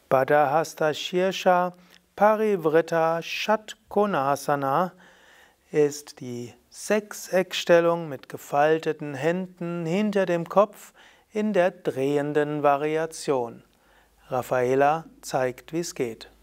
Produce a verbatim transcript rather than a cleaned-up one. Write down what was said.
Baddhahasta Shirsha Parivritta Shatkonasana ist die Sechseckstellung mit gefalteten Händen hinter dem Kopf in der drehenden Variation. Raffaela zeigt, wie es geht.